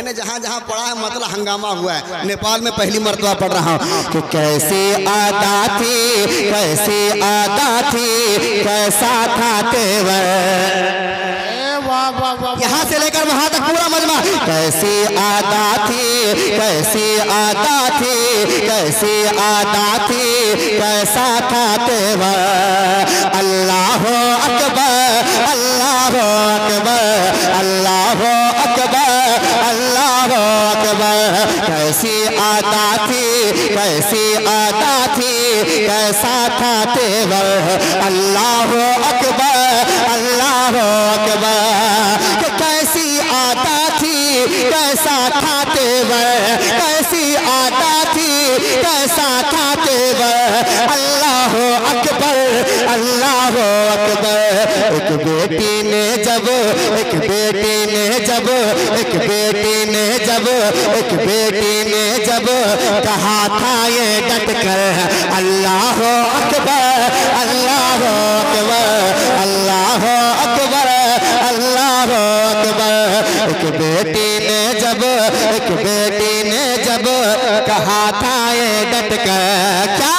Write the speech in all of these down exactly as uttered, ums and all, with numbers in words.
मैंने जहाँ जहाँ पढ़ा है मतलब हंगामा हुआ है। नेपाल में पहली मर्तबा पढ़ रहा हूँ कि कैसे आदा थी, कैसे आदा थी, कैसा था तेवर। यहाँ से लेकर वहां तक पूरा मजमा। कैसी आदा थी, कैसी आदा थी, कैसी आदा थी, कैसा था तेवर। अल्लाह अकबर, अल्लाह अकबर, अल्लाह अकबर, अल्लाह अकबर। कैसी आदा थी, कैसी आदा थी, कैसा था तेवर। अल्लाह अकबर, अल्लाह अकबर। कैसी आदा थी, कैसा था तेवर, कैसी आदा थी, कैसा था तेवर। अल्लाह अकबर, अल्लाह अकबर। एक बेटी ने जब, एक बेटी ने जब, एक बेटी ने जब, एक बेटी ने जब कहा था ये डट कर, अल्लाह अकबर, अल्लाह अकबर, अल्लाह अकबर, अल्लाह अकबर। एक बेटी ने जब, एक बेटी ने जब कहा था ये डट कर, क्या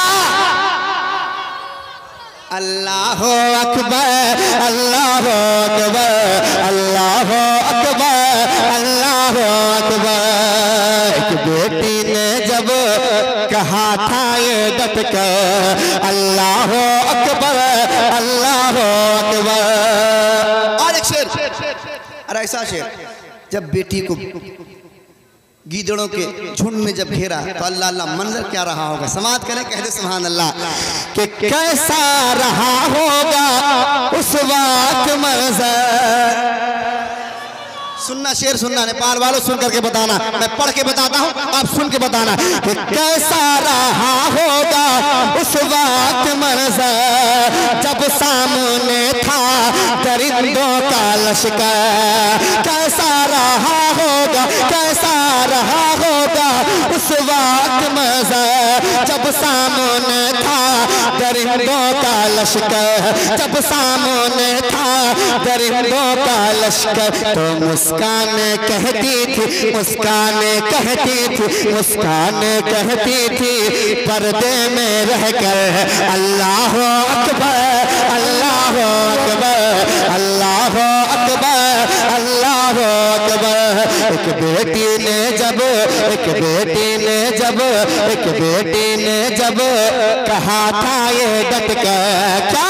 अल्लाह अकबर, अल्लाह अकबर, अल्लाह अकबर, अल्लाह अकबर। एक बेटी ने जब कहा था ये डट कर, अल्लाह अकबर, अल्लाह अकबर। और एक शेर, अरे ऐसा शेर, जब बेटी को गीदड़ों के झुंड में जब घेरा तो अल्लाह अल्लाह मंजर क्या रहा होगा। समाज करें, कह दे सुभान अल्लाह। कि कैसा रहा होगा उस वक्त मंजर। सुनना, शेर सुनना, नेपाल वालों सुन करके बताना, मैं पढ़ के बताता हूँ, आप सुन के बताना। कि कैसा रहा होगा उस वक्त मंजर, जब सामने था दरिंदों का लश्कर। कैसा रहा होगा, कैसा रहा होगा उस वक्त मंजर, जब सामने था दरिंदों का लश्कर, जब सामने था दरिंदों का लश्कर। तो मुस्कान कहती थी, मुस्कान कहती थी, मुस्कान कहती थी पर्दे में रहकर, अल्लाह अकबर, अल्लाह अकबर, अल्लाह अकबर, अल्लाह अकबर। एक बेटी ने जब, एक बेटी ने जब, एक बेटी ने जब कहा था ये डट कर, क्या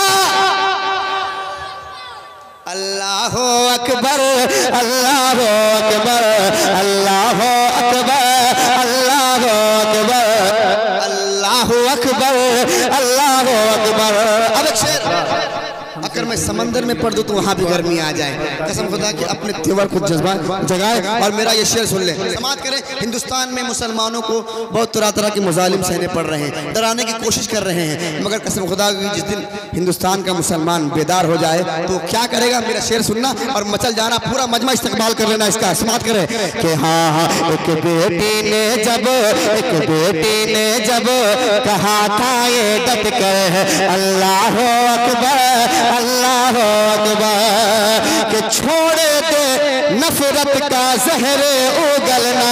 अल्लाह अकबर, अल्लाह अकबर, अल्लाह अकबर, अल्लाह अकबर, अल्लाह अकबर, अल्लाह अकबर। अब एक शेर, अगर मैं समंदर में पढ़ दूं तो वहां भी गर्मी आ जाए। कसम खुदा कि अपने तेवर को जज्बा जगाए और मेरा ये शेर सुन ले। समाज करें, हिंदुस्तान में मुसलमानों को बहुत तरह तरह के मुजालिम सहने पड़ रहे हैं, डराने की कोशिश कर रहे हैं, मगर कसम खुदा की जिस दिन हिंदुस्तान का मुसलमान बेदार हो जाए तो क्या करेगा। मेरा शेर सुनना और मचल जाना, पूरा मजमा इस्तेमाल कर लेना इसका। समाज करें कि हाँ हाँ, एक बेटी ने जब, एक बेटी ने जब कहा था ये डट कर, अल्लाह अकबर, अल्लाह अकबर। कि छोड़ दे नफरत का जहरे उगलना।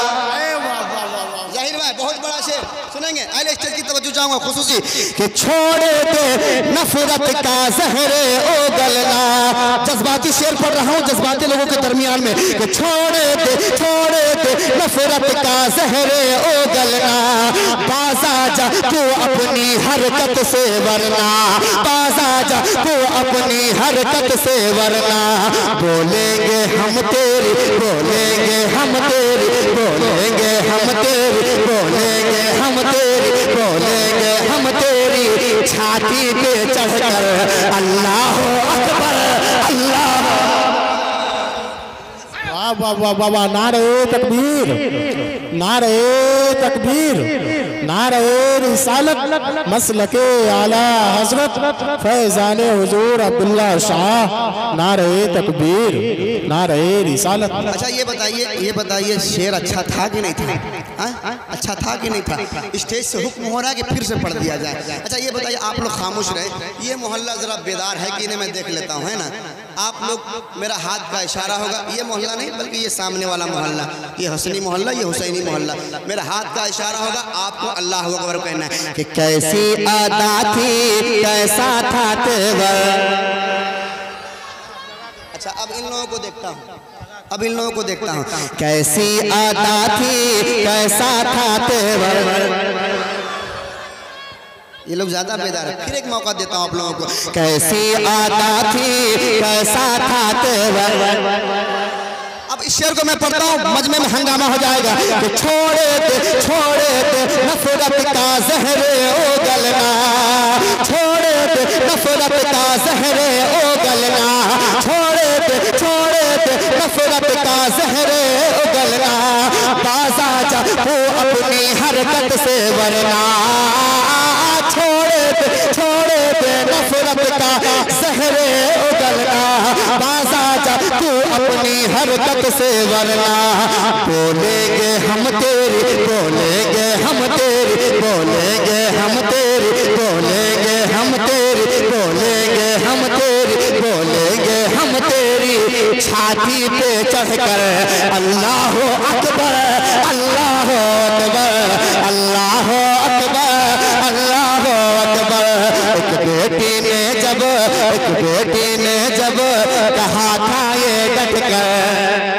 जाहिर भाई बहुत बड़ा शेर सुनेंगे, अहले स्टेज की तवज्जो चाहूंगा खुसूसी। कि छोड़ दे नफरत का जहरे उगलना। जज्बाती शेर पढ़ रहा हूँ जज्बाती लोगों के दरमियान में। कि छोड़ दे, छोड़ दे नफरत का जहरे उगलना। बाजा जा तू अपनी हरकत से वरना, बाजा जा तू अपनी हरकत से वरना। बोलेंगे हम तेरी, बोलेंगे हम तेरी, बोलेंगे हम तेरी, बोलेंगे हम तेरी, बोलेंगे हम तेरी छाती पे चढ़कर, अल्लाह अकबर, अल्लाह। वाह वाह वाह वाह, नारे तकबीर, नारे तकबीर, नारे रिसालत, मसलके आला हजरत फैजाने हुजूर अब्दुल्ला शाह, नारे तकबीर, नारे रिसालत। अच्छा ये बताइए, ये बताइए शेर अच्छा था कि नहीं था? आ? अच्छा था कि नहीं था? स्टेज से हुक्म हो रहा है कि फिर से पढ़ दिया जाए। अच्छा ये बताइए, आप लोग खामोश रहे, ये मोहल्ला जरा बेदार है कि नहीं, मैं देख लेता हूँ, है ना? आप लोग मेरा हाथ का इशारा होगा, ये मोहल्ला नहीं बल्कि ये सामने वाला मोहल्ला, ये हसनी मोहल्ला, ये हुसैनी मोहल्ला, मेरा हाथ का इशारा होगा, आपको अल्लाह अकबर कहना है कि कैसी अदा थी कैसा था तेवर। अच्छा, अब इन लोगों को देखता हूँ, अब इन लोगों को देखता हूँ, कैसी अदा थी कैसा था तेवर। ये लोग ज्यादा बेदार है, फिर एक मौका देता हूँ आप लोगों को, कैसी अदा थी कैसा था तेवर। अब इस शेर को मैं पढ़ता हूँ, मजमे में हंगामा हो जाएगा कि छोड़े दे छोड़े दे नफरत का जहरे ओ गलना, छोड़े दे नफरत का जहरे ओ गलना, छोड़े दे छोड़े दे नफरत का जहरे ओ गलना, बाजा जा वो अपनी हरकत से वरना, छोड़े दे छोड़े दे नफरत का जहरे ओ गलना, बाजा जा तू अपनी हरकत से वरना, बोलेंगे हम तेरी बोलेंगे हम तेरी बोलेंगे हम तेरी बोलेंगे हम तेरी बोलेंगे हम तेरी बोलेंगे हम तेरी छाती पे चढ़कर अल्लाह अकबर अल्लाह अकबर अल्लाह अकबर अल्लाह अकबर। एक बेटी ने जब एक बेटी ने जब कहा था ये डटकर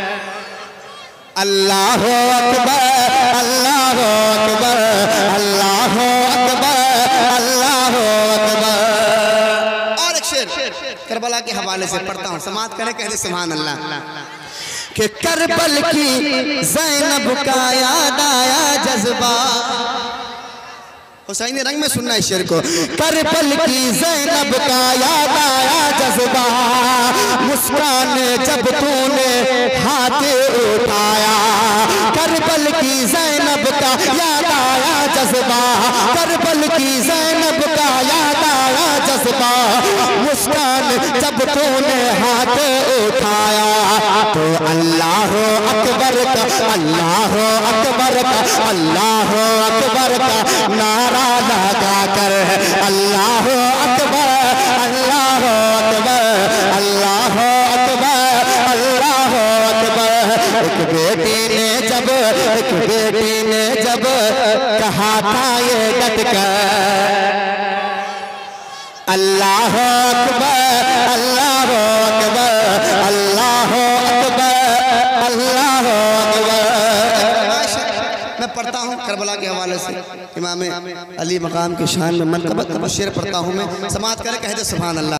अल्लाह अकबर अल्लाह अकबर अल्लाह अकबर अल्लाह अकबर। और एक शेर करबला के हवाले से पढ़ता हूँ, समात करें कहते सुभान अल्लाह कि करबल की ज़ैनब का याद आया जज्बा। हुसैनी रंग में सुनना इस शेर को, करबल की ज़ैनब का याद आया जज्बा, मुस्कान जब तूने हाथ उठाया, करबल की ज़ैनब का याद आया जज्बा, करबल की ज़ैनब का याद आया जज्बा, मुस्कान जब तूने हाथ उठाया, तो अल्लाह अकबर का अल्लाह अकबर का अल्लाह अकबर का नारा लगा कर अल्लाह अकबर अल्लाह अकबर अल्लाह अकबर अल्लाह अकबर। एक बेटी ने जब एक बेटी ने जब कहा था ये डटकर अल्लाह अकबर अल्लाह अकबर अल्लाह अकबर अल्लाह अकबर। मैं पढ़ता हूँ करबला के हवाले से, इमाम अली मकाम के शान में मनक़बत शेर पढ़ता हूँ मैं, समात करे कहते सुभान अल्लाह।